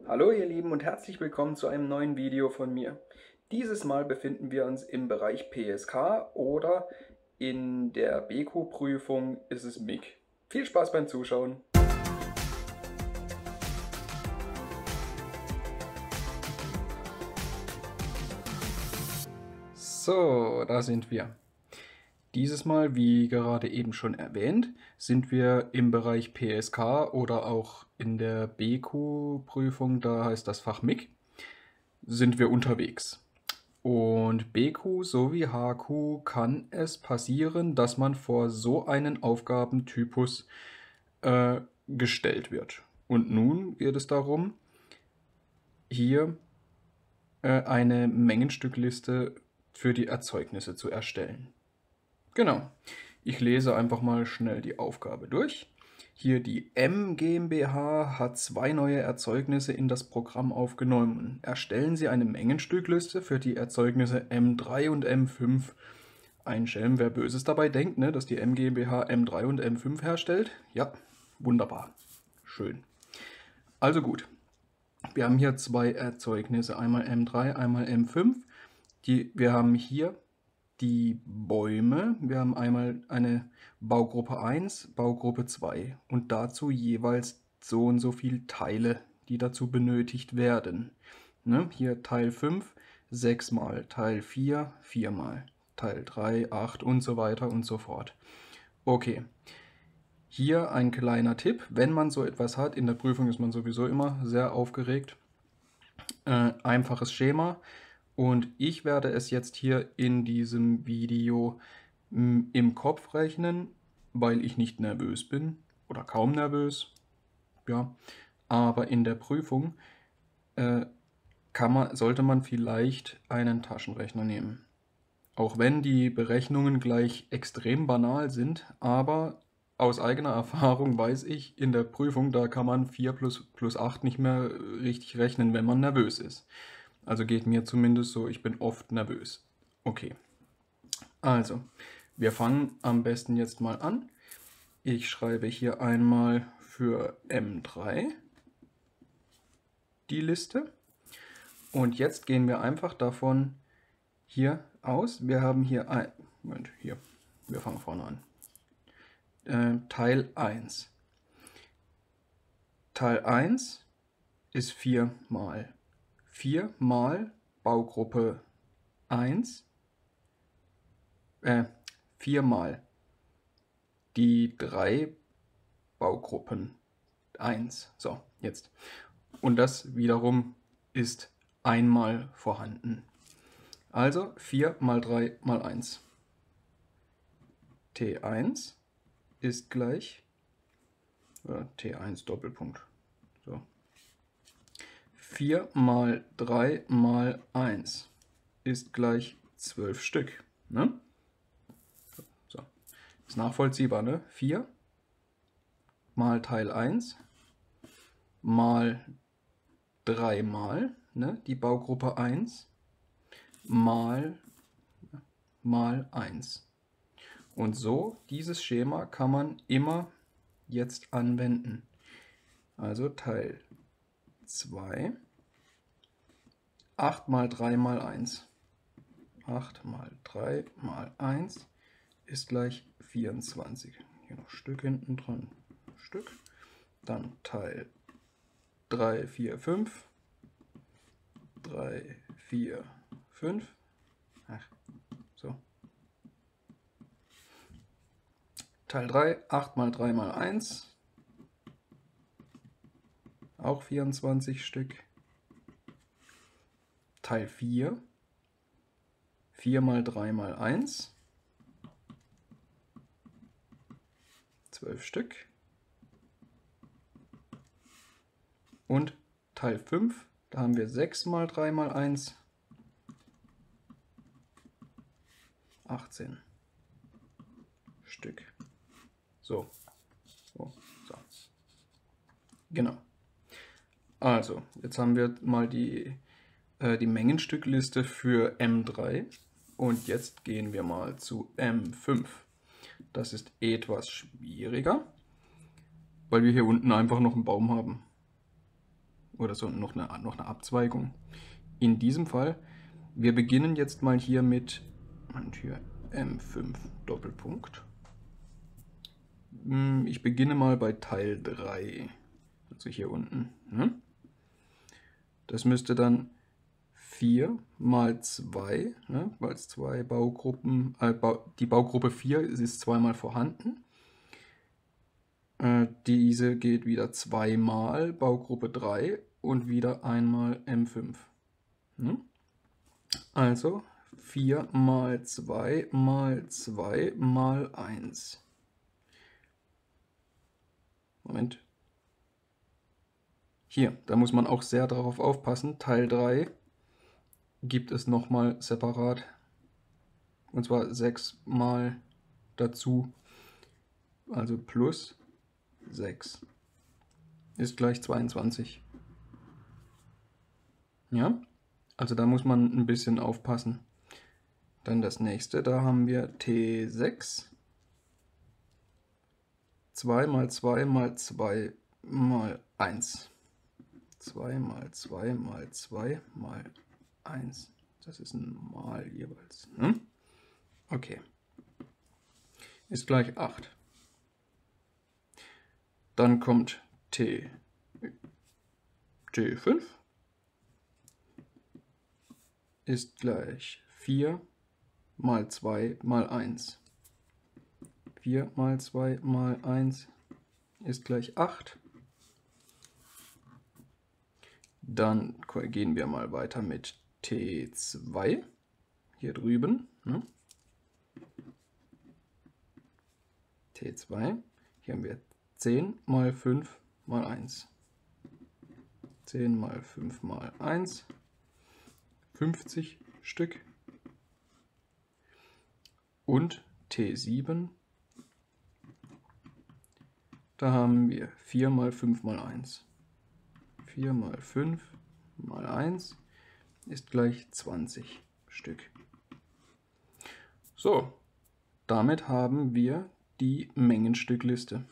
Hallo ihr Lieben und herzlich willkommen zu einem neuen Video von mir. Dieses Mal befinden wir uns im Bereich PSK oder in der BQ-Prüfung ist es MIG. Viel Spaß beim Zuschauen! So, da sind wir. Dieses Mal, wie gerade eben schon erwähnt, sind wir im Bereich PSK oder auch in der BQ-Prüfung, da heißt das Fach MIG, sind wir unterwegs. Und BQ sowie HQ kann es passieren, dass man vor so einen Aufgabentypus gestellt wird. Und nun geht es darum, hier eine Mengenstückliste für die Erzeugnisse zu erstellen. Genau. Ich lese einfach mal schnell die Aufgabe durch. Hier die M GmbH hat 2 neue Erzeugnisse in das Programm aufgenommen. Erstellen Sie eine Mengenstückliste für die Erzeugnisse M3 und M5. Ein Schelm, wer Böses dabei denkt, ne, dass die M GmbH M3 und M5 herstellt. Ja, wunderbar. Schön. Also gut. Wir haben hier 2 Erzeugnisse, einmal M3, einmal M5. Wir haben hier die Bäume. Wir haben einmal eine Baugruppe 1, Baugruppe 2 und dazu jeweils so und so viele Teile, die dazu benötigt werden. Ne? Hier Teil 5, 6 mal, Teil 4, 4 mal, Teil 3, 8 und so weiter und so fort. Okay, hier ein kleiner Tipp, wenn man so etwas hat, in der Prüfung ist man sowieso immer sehr aufgeregt, einfaches Schema. Und ich werde es jetzt hier in diesem Video im Kopf rechnen, weil ich nicht nervös bin oder kaum nervös. Ja, aber in der Prüfung sollte man vielleicht einen Taschenrechner nehmen. Auch wenn die Berechnungen gleich extrem banal sind, aber aus eigener Erfahrung weiß ich, in der Prüfung, da kann man 4 plus 8 nicht mehr richtig rechnen, wenn man nervös ist. Also geht mir zumindest so, ich bin oft nervös. Okay, also wir fangen am besten jetzt mal an. Ich schreibe hier einmal für M3 die Liste. Und jetzt gehen wir einfach davon hier aus. Wir haben hier Moment, hier, wir fangen vorne an. Teil 1. Teil 1 ist 4 mal 4 mal Baugruppe 1, 4 mal die 3 Baugruppen 1. So, jetzt. Und das wiederum ist einmal vorhanden. Also 4 mal 3 mal 1. T1 ist gleich T1 Doppelpunkt. So. 4 mal 3 mal 1 ist gleich 12 Stück. Ne? So. Ist nachvollziehbar, ne? 4 mal Teil 1 mal 3 mal, ne? Die Baugruppe 1 mal 1. Und so, dieses Schema kann man immer jetzt anwenden. Also Teil 2, 8 mal 3 mal 1. 8 mal 3 mal 1 ist gleich 24. Hier noch Stück hinten dran. Stück. Dann Teil 3, 4, 5. 3, 4, 5. Ach, so. Teil 3, 8 mal 3 mal 1. Auch 24 Stück. Teil 4, 4 mal 3 mal 1. 12 Stück. Und Teil 5, da haben wir 6 mal 3 mal 1. 18 Stück. So. Genau. Also, jetzt haben wir mal die Mengenstückliste für M3 und jetzt gehen wir mal zu M5. Das ist etwas schwieriger, weil wir hier unten einfach noch einen Baum haben. oder so noch eine Abzweigung. In diesem Fall, wir beginnen jetzt mal hier mit und hier M5 Doppelpunkt. Ich beginne mal bei Teil 3, also hier unten. Ne? Das müsste dann 4 mal 2, ne? Weil es 2 Baugruppen, die Baugruppe 4 ist zweimal vorhanden. Diese geht wieder zweimal Baugruppe 3 und wieder einmal M5. Ne? Also 4 mal 2 mal 2 mal 1. Moment. Hier, da muss man auch sehr darauf aufpassen. Teil 3 gibt es nochmal separat. Und zwar 6 mal dazu. Also plus 6 ist gleich 22. Ja, also da muss man ein bisschen aufpassen. Dann das nächste, da haben wir T6. 2 mal 2 mal 2 mal 1. 2 mal 2 mal 2 mal 1. Das ist ein Mal jeweils. Ne? Okay. Ist gleich 8. Dann kommt T5 ist gleich 4 mal 2 mal 1. 4 mal 2 mal 1 ist gleich 8. Dann gehen wir mal weiter mit T2 hier drüben. Ne? T2, hier haben wir 10 mal 5 mal 1. 10 mal 5 mal 1, 50 Stück. Und T7, da haben wir 4 mal 5 mal 1. 4 mal 5 mal 1 ist gleich 20 Stück. So, damit haben wir die Mengenstückliste.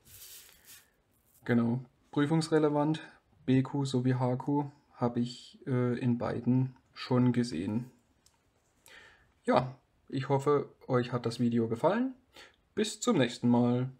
Genau, prüfungsrelevant, BQ sowie HQ habe ich in beiden schon gesehen. Ja, ich hoffe, euch hat das Video gefallen. Bis zum nächsten Mal.